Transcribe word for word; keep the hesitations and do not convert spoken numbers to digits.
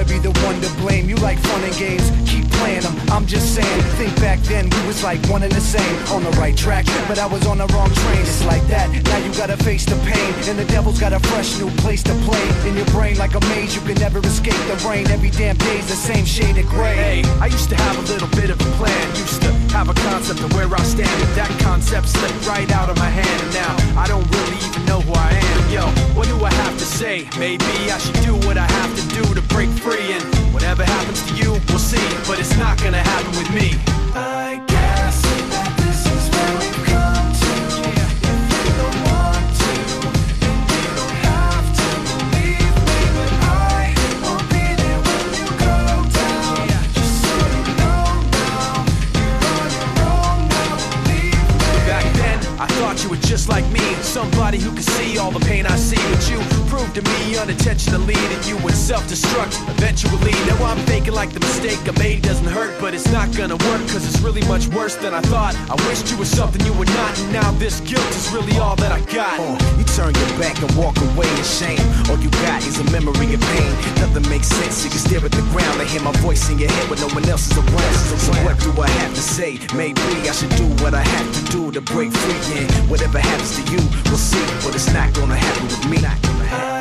be the one to blame. You like fun and games, keep playing them. I'm just saying, think back then we was like one and the same. On the right track, but I was on the wrong train. It's like that, now you gotta face the pain. And the devil's got a fresh new place to play. In your brain like a maze, you can never escape the rain. Every damn day's the same shade of gray. Hey, I used to have a little bit of a plan. Used to have a concept of where I stand, but that concept slipped right out of my hand. And now I don't really even know who I am. Yo, what do I have to say? Maybe I should do what I have to do to break free. And whatever happens to you, we'll see. But it's not gonna happen with me. I guess that this is where we've come to. If you don't want to, then you don't have to believe me. But I won't be there when you go down. Just so you know now, you're on your own now, believe me. Back then, I thought you were just like me, somebody who could see all the pain I see. But you proved to me unintentionally that you would self-destruct eventually. Now I'm thinking like the mistake I made doesn't hurt, but it's not gonna work, cause it's really much worse than I thought. I wished you were something you were not, and now this guilt is really all that I got. uh, You turn your back and walk away in shame. All you got is a memory of pain. Nothing makes sense, you can stare at the ground and hear my voice in your head when no one else is around. So what do I have to say? Maybe I should do what I have to do to break free. And whatever happens to you, we'll see. But it's not gonna happen with me. Not gonna happen.